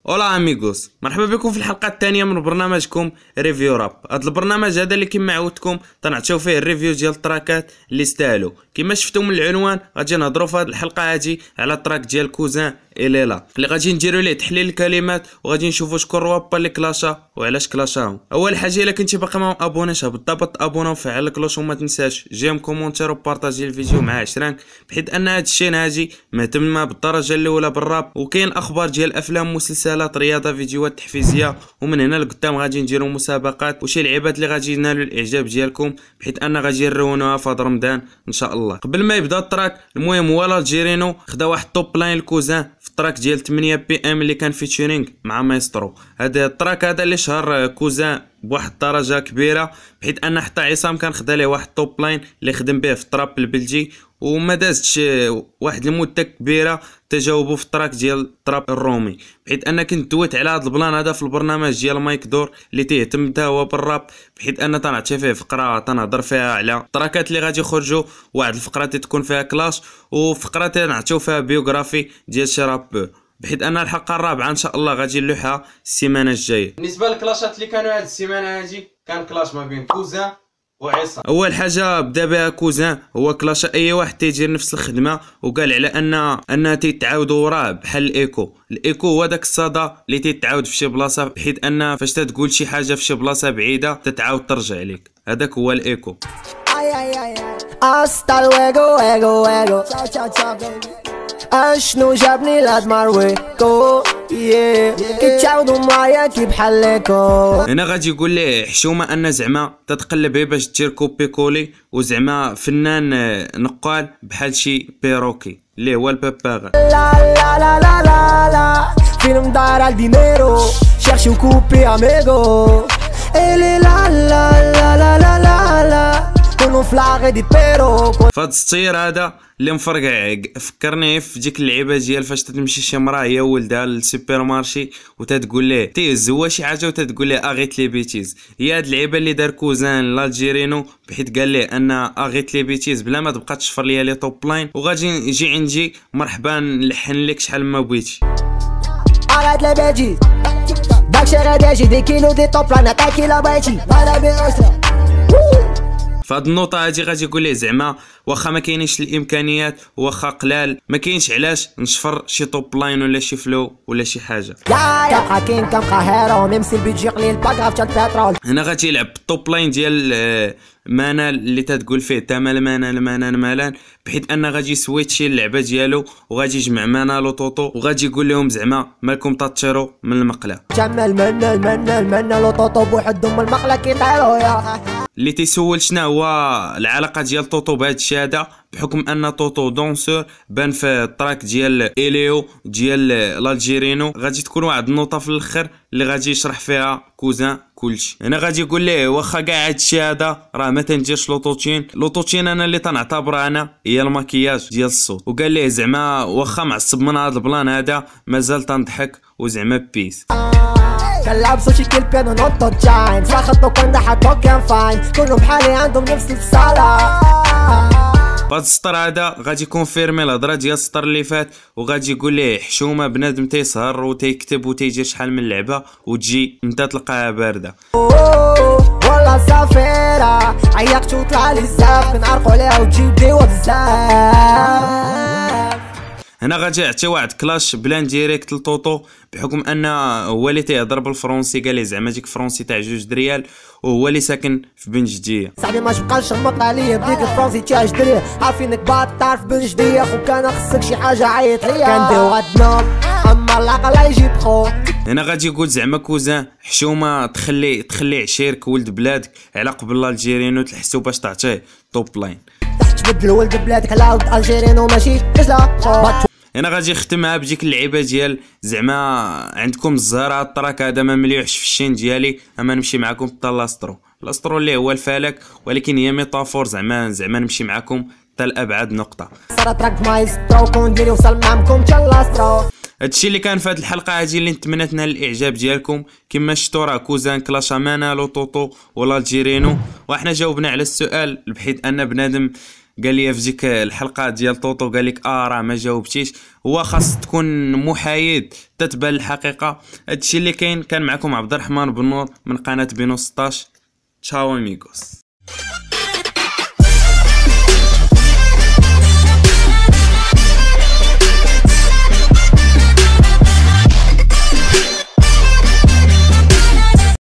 اولا اميغوس، مرحبا بكم في الحلقه الثانيه من برنامجكم ريفيو راب. هذا البرنامج هذا اللي كما عودتكم تنعطيو فيه الريفيو ديال التراكات اللي يستاهلوا. كما شفتوا من العنوان غادي نهضروا في هذه الحلقه هذه على التراك ديال كوزان إليلا اللي غادي نديروا ليه تحليل الكلمات وغادي نشوفوا شكون الروابا اللي كلاشا وعلاش كلاشاهم. اول حاجه الا كنتي باقي ما ابونيش بالضبط ابونا وفعل الكلوش وما تنساش جيم كومونتير وبارطاجي الفيديو مع عشرانك، بحيث ان هذا الشين هاجي مهتم بالدرجه الاولى بالراب، وكاين اخبار ديال افلام مسلسلات رياضه فيديوهات تحفيزيه، ومن هنا لقدام غادي نديروا مسابقات وشي لعيبات اللي غادي ينالوا الاعجاب ديالكم، بحيث ان غادي نرونوها في هذا رمضان ان شاء الله. قبل ما يبدا التراك المهم هو الجيرينو خدا واحد توب لاين الكوزان في التراك ديال 8 بي ام اللي كان فيتشرينغ مع مايسترو. هذا التراك هذا اللي شهر كوزان بواحد الدرجه كبيره، بحيث ان حتى عصام كان خدا ليه واحد توب لاين اللي خدم به في التراب البلجي، وما دازتش واحد المده كبيره تجاوبوا في التراك ديال التراب الرومي، بحيث ان كنت دويت على هذا البلان هذا في البرنامج ديال مايك دور اللي تيهتم حتى هو بالراب، بحيث ان تنعطي فيه فقره تنهضر فيها على التراكات اللي غادي يخرجوا، واحد الفقره تكون فيها كلاش وفقره تنعطيو فيها بيوغرافي ديال شي رابور، بحيث ان الحلقه الرابعه ان شاء الله غادي نلوحها السيمانه الجايه. بالنسبه للكلاشات اللي كانوا هاد السيمانه هادي كان كلاش ما بين كوزان وعصام. اول حاجه بدا بها كوزان هو كلاش اي واحد تيدير نفس الخدمه، وقال على ان تيتعاودوا وراه بحال الايكو هو داك الصدى اللي تيتعاود في شي بلاصه، بحيث ان فاش تقول شي حاجه في شي بلاصه بعيده تتعاود ترجع لك، هذاك هو الايكو. Hasta luego, ego, ego. Ciao, ciao, ciao, baby. اشنو جابني لهاد مارويكو كيتعاودوا معايا كي بحال ليكو. هنا غادي يقول ليه حشومه ان زعما تتقلب هي باش دير كوبي كولي، وزعما فنان نقال بحال شي بيروكي اللي هو الباباغا. لا لا لا لا لا لا فيلم داير على دينيرو شيرشيو كوبي اميغو الي لا لا لا لا لا لا لا كونو فلاغي دي بيرو. فهاد السطير هذا اللي مفرقع فكرني في ديك اللعيبه ديال فاش تمشي شي مراه هي ولدها للسوبر مارشي وتتقول ليه تيهز هو شي حاجه وتتقول ليه اغيت لي بيتيز. هي هاد اللعيبه اللي دار كوزان الجيرينو، بحيث قال ليه ان اغيت لي بيتيز بلا ما تبقى تشفر ليا لي توب لاين، وغادي يجي عندي مرحبا نلحن لك شحال ما بغيتي. اغيت لي بيتيز داكشي غادي يجي دي كيلو دي توب لاين عطاكي لا بغيتي لا بيوصل. فهاد النوطه هادي غادي يقول ليه زعما واخا ما كاينينش الامكانيات واخا قلال ما كاينش علاش نشفر شي توب لاين ولا شي فلو ولا شي حاجه. كنبقى كاين كنبقى هيرو ميم سي البيجي قليل باكاف تاع البترول. هنا غادي يلعب بالتوب لاين ديال مانال اللي تتقول فيه تمال مانال مالان، بحيث ان غادي يسويتشي اللعبه ديالو وغادي يجمع مانال وطوطو، وغادي يقول لهم زعما مالكم تطيروا من المقله. جمال منال وطوطو بوحدهم من المقله كيطيروا يا اللي تيسول شنو هو العلاقه ديال طوطو بهذا الشيء هذا، بحكم ان طوطو دونسور بان في التراك ديال إليو ديال الجيرينو. غادي تكون واحد النوطه في الاخر اللي غادي يشرح فيها كوزان كلشي. هنا غادي يقول ليه واخا كاع هادشي هذا راه ما تنديرش لوطوتين انا اللي تنعتبر انا هي الماكياج ديال الصوت، وقال ليه زعما واخا معصب من هذا البلان هذا مازال تنضحك وزعما بيس. كنلعب صوتي كي البيانو نوتو جاين فاخدو كنا حطو كان فاين كلهم بحالي عندهم نفس الصالة. فهاد السطر هذا غادي يكونفيرمي الهضره ديال السطر اللي فات، وغادي يقول ليه حشومه بنادم تيسهر وتيكتب وتيدير شحال من لعبه وتجي انت تلقاها بارده. والله سافيرة عيقت وطلع لي الزاف كنعرقو عليها وتجيب ديوا بزاف. هنا غادي يعطي واحد كلاش بلان ديريكت لطوطو، بحكم ان هو اللي تيهضر بالفرنسي، قال لي زعما ديك فرنسي تاع 2 دريال وهو اللي ساكن في بن جديه. صاحبي ما تبقاش غمض عليا بديك الفرنسي تاع 2 دريال عارفينك باطار في بن جديه خوك انا خصك شي حاجه عيط ليا كنديرو غاد نوم اما العقل يجيب خو. هنا غادي يقول زعما كوزان حشومه تخلي عشيرك ولد بلادك على قبل الجيرينو تلحسو باش تعطيه توب لاين. تبدل ولد بلادك على ولد الجيرينو ماشي لا. هنا غادي يختمها بديك اللعيبه ديال زعما عندكم الزهره التراك هذا ما مليوحش في الشين ديالي، اما نمشي معكم حتى لاسترو اللي هو الفلك، ولكن هي ميتافور زعما نمشي معكم حتى لابعد نقطه. صرات راك مايسترو كون ديري وصل معكم حتى لاسترو. هادشي اللي كان في هاد الحلقه هادي اللي نتمنى تنال الاعجاب ديالكم. كما شفتوا راه كوزان كلاشا مانالو طوطو ولا الجيرينو، وحنا جاوبنا على السؤال بحيث ان بنادم قال لي في ديك الحلقه ديال طوطو قال لك راه ما جاوبتيش. هو خاص تكون محايد تتبان الحقيقه. هادشي اللي كاين. كان معكم عبد الرحمن بن نور من قناه بينو 16. تشاو اميغوس.